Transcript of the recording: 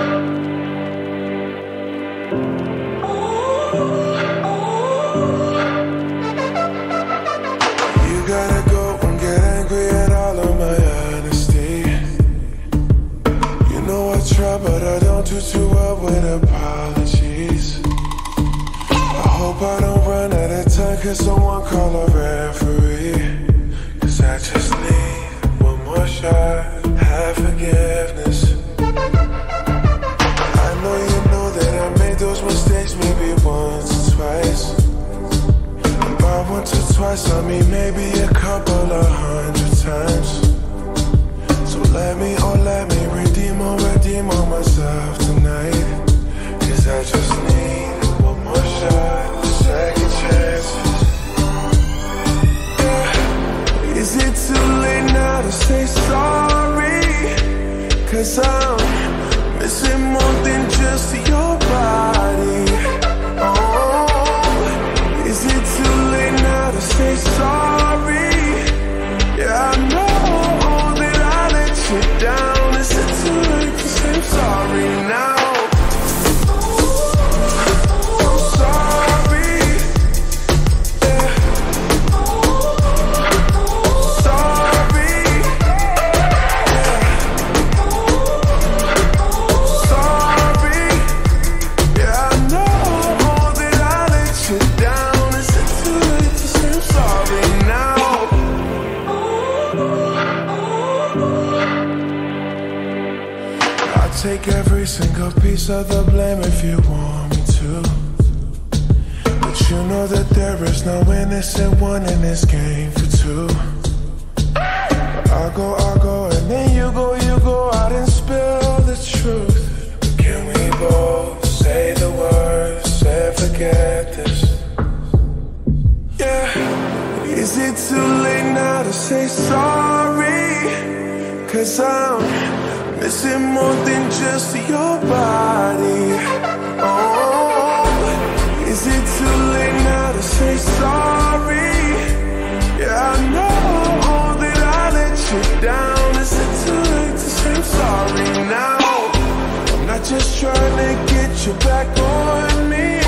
Gotta go and get angry at all of my honesty. You know I try, but I don't do too well with apologies. I hope I don't run out of time, cause someone call a referee. Cause I just need one more shot, have forgiveness. I know that I made those mistakes maybe once or twice. By once or twice, I mean maybe a couple of 100 times. So let me redeem on myself tonight. Cause I just need one more shot, second chances. Yeah. Is it too late now to say sorry? Cause I'm missing more than just your body. Oh, is it too late now to say sorry? Yeah, I know that I let you down. Is it too late to say I'm sorry now? I'm sorry. Yeah. Sorry. Yeah. Sorry. Yeah, I know that I let you down. Is it too late to say I'm sorry now? I'll take every single piece of the blame if you want me to. But you know that there is no innocent one in this game for two. I'll go, and then you go out and spill the truth. Can we both say the words and forget this? Yeah. Is it too late now to say sorry? Cause I'm missing more than just your body. Oh, is it too late now to say sorry? Yeah, I know that I let you down. Is it too late to say I'm sorry now? I'm not just trying to get you back on me.